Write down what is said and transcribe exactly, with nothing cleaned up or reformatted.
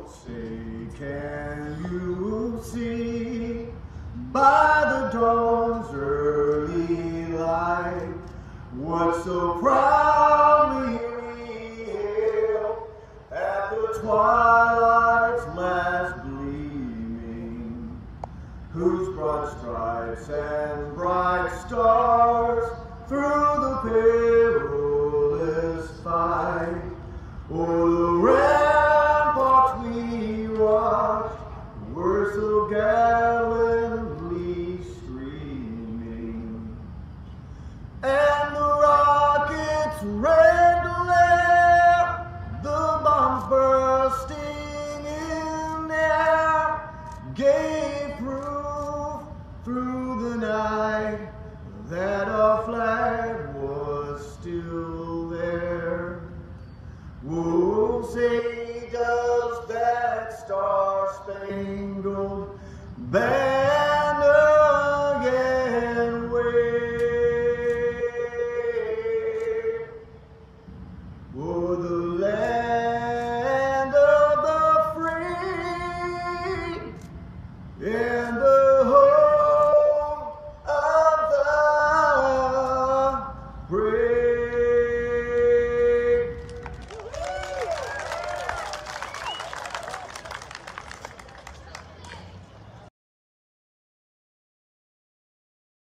Say, can you see by the dawn's early light what so proudly we hailed at the twilight's last gleaming, whose broad stripes and bright stars through the perilous fight o'er